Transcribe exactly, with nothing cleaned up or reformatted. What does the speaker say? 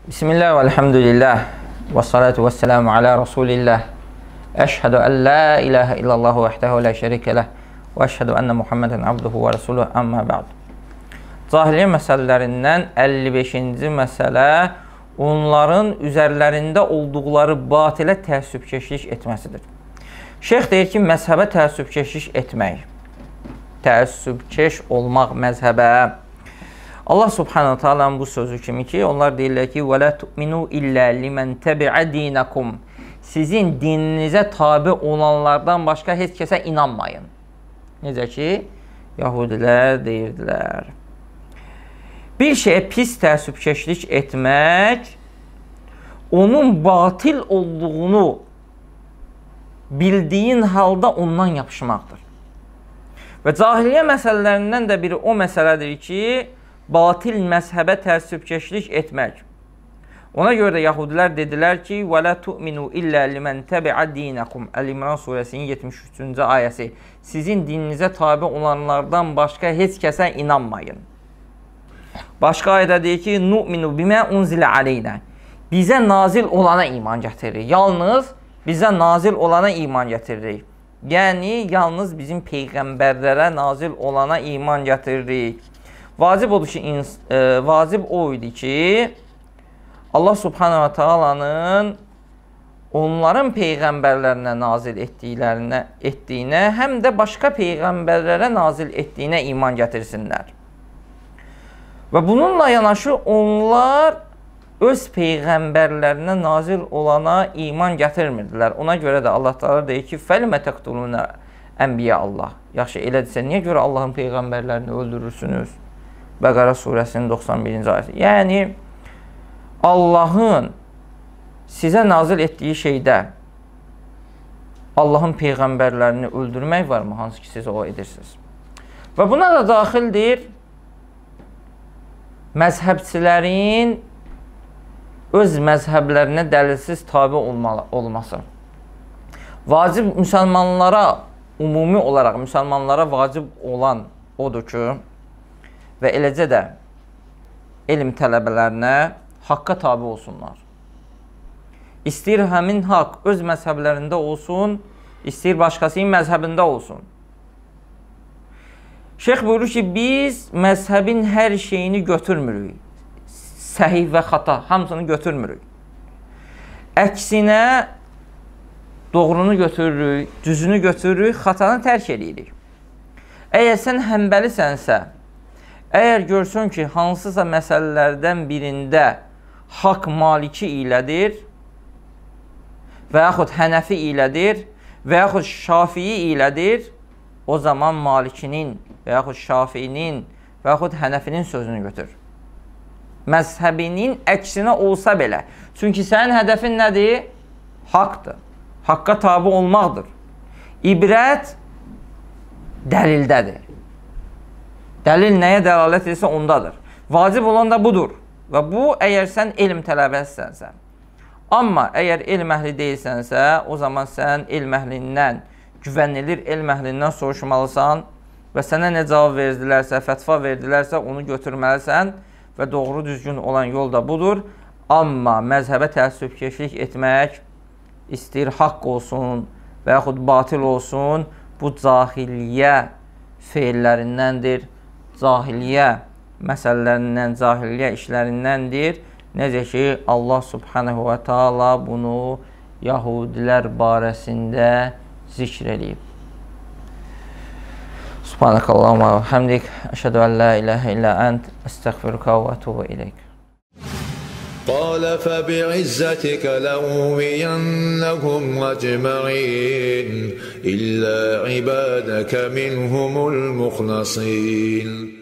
Bismillah və elhamdülillah və salatu və selamu alə Rasulillah. Əşhədu ən la ilahə illallah vəhdəhu la şərikə ləh və əşhədu ənə Muhammədən abduhu və rasuluhu əmmə bə'd. Cahiliyyə məsələlərindən əlli beşinci məsələ onların üzərlərində olduqları batilə təəssübkeşlik etməsidir. Şeyx deyir ki, məzhəbə təəssübkeşlik etmək, təəssübkeş olmaq məzhəbə. Allah subhanahu ta'ala bu sözü kimi ki, onlar deyirlər ki, وَلَا تُؤْمِنُوا إِلَّا لِمَنْ تَبِعَ دِينَكُمْ Sizin dininizə tabi olanlardan başqa heç kəsə inanmayın. Necə ki, Yahudilər deyirdilər. Bir şeyə pis təəssübkeşlik etmək, onun batil olduğunu bildiyin halda ondan yapışmaqdır. Və cahiliyyə məsələlərindən də biri o məsələdir ki, batil məzhəbə təəssübkeşlik etmək. Ona görə də Yahudilər dedilər ki, وَلَا تُؤْمِنُوا إِلَّا لِمَنْ تَبِعَ دِينَكُمْ Əl-İmran surəsinin yetmiş üçüncü ayəsi. Sizin dininizə tabi olanlardan başqa heç kəsə inanmayın. Başqa ayədə deyir ki, نُؤْمِنُوا بِمَا أُنْزِلَ عَلَيْنَا Bizə nazil olana iman gətiririk. Yalnız bizə nazil olana iman gətiririk. Yəni, yalnız bizim peyğəmbərlərə nazil olana iman gətiririk. Vacib odur ki, e, vacib o idi ki, Allah subhanahu wa ta'alanın onların peyğəmbərlərinə nazil etdiklərinə, etdiyinə, həm də başqa peyğəmbərlərə nazil etdiyinə iman gətirsinlər. Və bununla yanaşı onlar öz peyğəmbərlərinə nazil olana iman gətirmirdilər. Ona görə də Allah Teala deyir ki, فَلِمَ تَقْتُلُونَ أَنْبِيَا Allah. Yaxşı, elədirsə, niyə görə Allahın peyğəmbərlərini öldürürsünüz? Bəqara surəsinin doxsan birinci ayəsi. Yəni, Allahın sizə nazil etdiyi şeydə Allahın peyğəmbərlərini öldürmək varmı? Hansı ki, siz o edirsiniz. Və buna da daxildir məzhəbçilərin öz məzhəblərinə dəlilsiz tabi olması. Vacib müsəlmanlara, ümumi olaraq müsəlmanlara vacib olan odur ki, və eləcə də elm tələbələrinə haqqa tabi olsunlar. İstəyir həmin haqq öz məzhəblərində olsun, istəyir başqasının məzhəbində olsun. Şeyx buyurur ki, biz məzhəbin hər şeyini götürmürük. Səhih və xata, hamısını götürmürük. Əksinə, doğrunu götürürük, düzünü götürürük, xatanı tərk edirik. Əgər sən həmbəlisənsə, əgər görsün ki, hansısa məsələlərdən birində haqq maliki ilədir və yaxud hənəfi ilədir və yaxud şafii ilədir, o zaman malikinin və yaxud şafinin və yaxud hənəfinin sözünü götür. Məzhəbinin əksinə olsa belə. Çünki sənin hədəfin nədir? Haqdır. Haqqa tabi olmaqdır. İbrət dəlildədir. Dəlil nəyə dəlalət edirsə ondadır. Vacib olan da budur. Və bu, əgər sən elm tələbəsisənsə. Amma əgər elm əhli deyilsənsə, o zaman sən elm əhlindən, güvənilir elm əhlindən soruşmalısan və sənə nə cavab verdilərsə, fətva verdilərsə, onu götürməlisən və doğru düzgün olan yol da budur. Amma məzhəbə təəssübkeşlik etmək, istəyir haqq olsun və yaxud batil olsun, bu cahiliyyə feillərindəndir. Cahiliyyə məsələlərindən, cahiliyyə işlərindəndir. Necə ki, Allah subhanahu wa ta'ala bunu Yahudilər barəsində zikr edib. Subhanakallahumma və hamdik, əşhədu ən la ilahə illə ənt, əstəğfiruka və ətubu iləyk. قال فبعزتك لأغوينهم أجمعين إلا عبادك منهم المخلصين